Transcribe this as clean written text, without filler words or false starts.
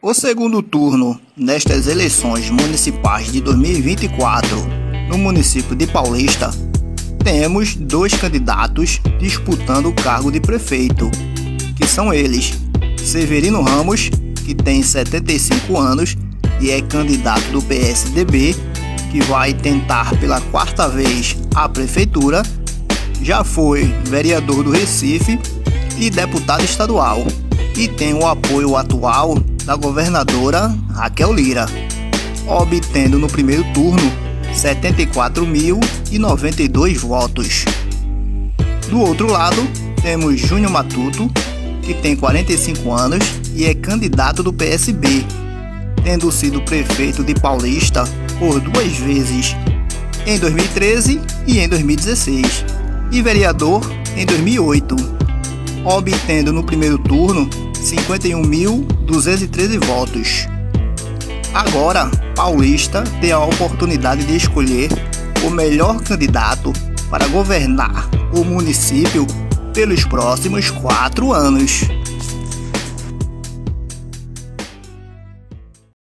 O segundo turno nestas eleições municipais de 2024 no município de Paulista, temos dois candidatos disputando o cargo de prefeito, que são eles: Severino Ramos, que tem 75 anos e é candidato do PSDB, que vai tentar pela quarta vez a prefeitura, já foi vereador do Recife e deputado estadual, e tem o apoio atual da governadora Raquel Lira, obtendo no primeiro turno 74.092 votos. Do outro lado, temos Júnior Matuto, que tem 45 anos e é candidato do PSB, tendo sido prefeito de Paulista por duas vezes, em 2013 e em 2016, e vereador em 2008, obtendo no primeiro turno 51.213 votos. Agora, Paulista tem a oportunidade de escolher o melhor candidato para governar o município pelos próximos 4 anos.